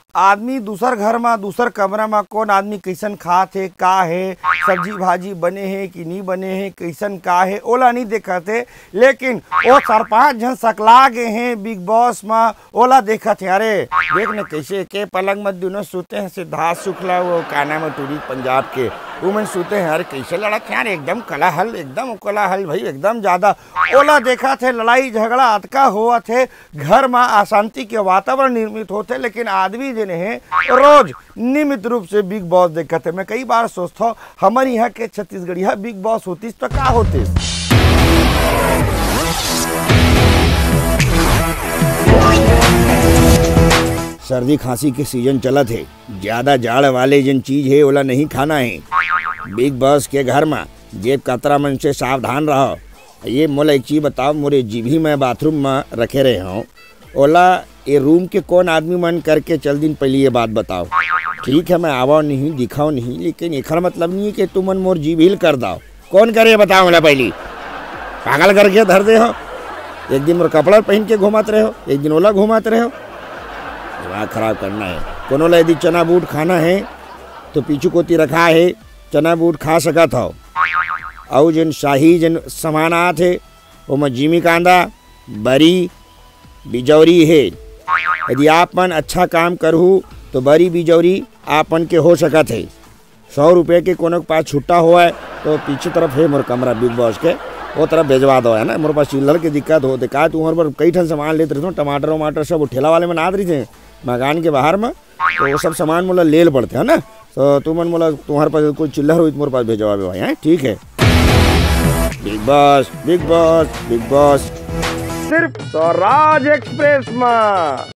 आदमी दूसर घर में दूसर कमरा में कौन आदमी कैसन खात है, का है, सब्जी भाजी बने है कि नहीं बने है, कैसन का है ओला नहीं देखत है। लेकिन वो 4-5 जन सकला गए हैं बिग बॉस में, ओला देखत है। अरे देख न कैसे के पलंग में दोनों सोते हैं, सिद्धार्थ शुक्ला वो काना में टूरी पंजाब के वुमेन सोते हैं। अरे कैसे लड़त यार, एकदम कोलाहल, एकदम कोलाहल भाई, एकदम ज्यादा ओला देखा थे। लड़ाई झगड़ा अतका हुआ थे, घर में अशांति के वातावरण निर्मित होते। लेकिन आदमी जिन्हें रोज नियमित रूप से बिग बॉस देखते थे। मैं कई बार सोचता हूँ हमारे यहाँ के छत्तीसगढ़िया बिग बॉस होती तो क्या होते। सर्दी खांसी के सीजन चला थे, ज्यादा जाड़ वाले जिन चीज है ओला नहीं खाना है। बिग बॉस के घर में जेब कतरा मन से सावधान रहो। ये मोला एक चीज बताओ, मोरे जीभी में बाथरूम में रखे रहे हूँ, ओला ये रूम के कौन आदमी मन करके चल दिन पहले ये बात बताओ। ठीक है मैं आवा नहीं दिखाओ नहीं, लेकिन एक मतलब नहीं है कि तुम मन मोर जीभिल कर दाओ। कौन करे बताओ मोला पहली, पागल करके धर दे हो। एक दिन मोर कपड़ा पहन के घुमाते रहे हो, एक दिन ओला घुमाते रहे हो। दिमाग खराब करना है। कोनो ला यदि चना बूट खाना है तो पीछू कोती रखा है, चना बूट खा सकत हो। और जन शाही जन सामान आते वो में जिमी कांदा बरी बिजौरी है। यदि आपन अच्छा काम करहू तो बरी बिजौरी आपन के हो सकत है। 100 रुपये के कोनो के पास छुट्टा हुआ है तो पीछे तरफ है मोर कमरा बिग बॉस के, वो तरफ भेजवा दो है ना। मोरे पास चिल्लर की दिक्कत हो का तुम्हारे पर कई ठन सामान लेते रहते हो, टमाटर वमाटर सब ठेला वाले में ना रही थे मकान के बाहर में, तो वो सब सामान मोला ले पड़ते है ना। तो तुम मोला तुम्हारे पास कोई चिल्लर हुई तो मोरे पास भेजवा भाई है, ठीक है। Big boss big boss big boss सिर्फ स्वराज एक्सप्रेस में।